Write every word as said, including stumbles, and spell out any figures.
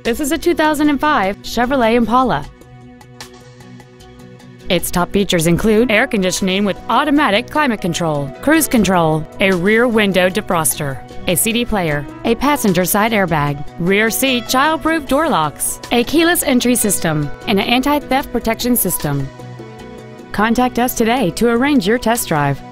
This is a two thousand five Chevrolet Impala. Its top features include air conditioning with automatic climate control, cruise control, a rear window defroster, a C D player, a passenger side airbag, rear seat child-proof door locks, a keyless entry system, and an anti-theft protection system. Contact us today to arrange your test drive.